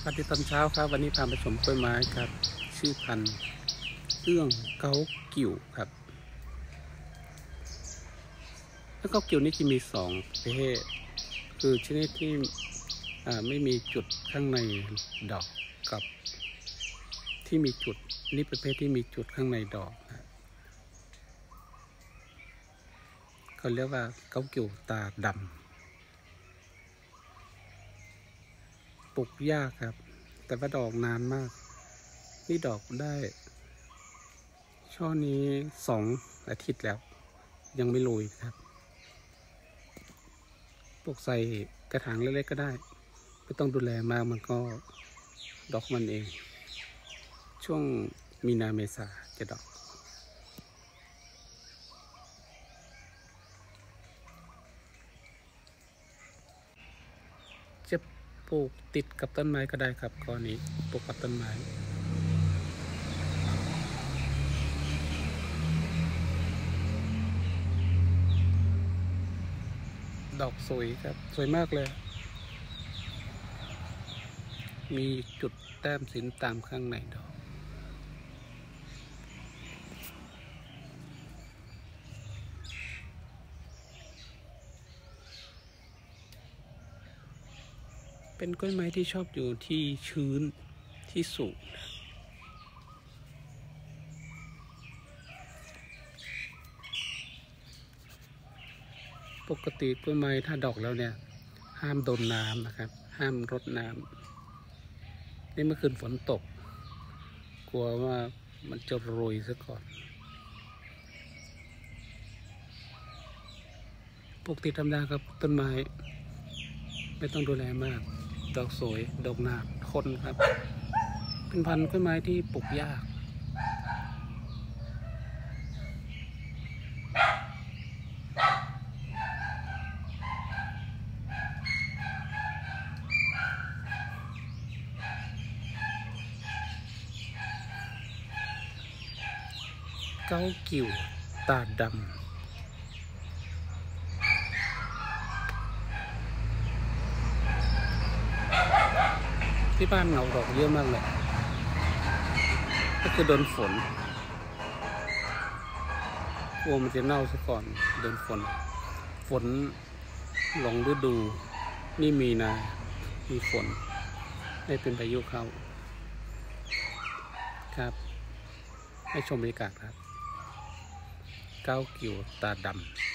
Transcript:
สวัสดีตอนเช้าครับวันนี้พามาชมกล้วยไม้ครับชื่อพันธุ์เอื้องเกากิ่วครับแล้วเกากิ่วนี่จะมี2ประเภทคือชนิดที่ไม่มีจุดข้างในดอกกับที่มีจุดนี่ประเภทที่มีจุดข้างในดอกนะเขาเรียกว่าเกากิ่วตาดำปลูกยากครับแต่ว่าดอกนานมากนี่ดอกได้ช่อนี้2 อาทิตย์แล้วยังไม่โรยครับปลูกใส่กระถางเล็กๆก็ได้ไม่ต้องดูแลมากมันก็ดอกมันเองช่วงมีนาเมษาจะดอกจะปลูกติดกับต้นไม้ก็ได้ครับกรณีปลูกกับต้นไม้ดอกสวยครับสวยมากเลยมีจุดแต้มสีน้ำตาลข้างในดอกเป็นกล้วยไม้ที่ชอบอยู่ที่ชื้นที่สูงปกติกล้วยไม้ถ้าดอกแล้วเนี่ยห้ามโดนน้ำนะครับห้ามรดน้ำนี่เมื่อคืนฝนตกกลัวว่ามันจะโรยซะก่อนปกติธรรมดาครับต้นไม้ไม่ต้องดูแลมากดอกสวยดอกหนาทนครับเป็นพันธุ์กล้วยไม้ที่ปลูกยากเกากิ่วตาดำที่บ้านเงาดอกเยอะมากเลยก็คือโดนฝนกลัวมันจะเน่าซะก่อนโดนฝนหลงฤดูนี่มีนามีฝนไม่เป็นพายุเข้าครับให้ชมบรรยากาศครับเกากิ่วตาดำ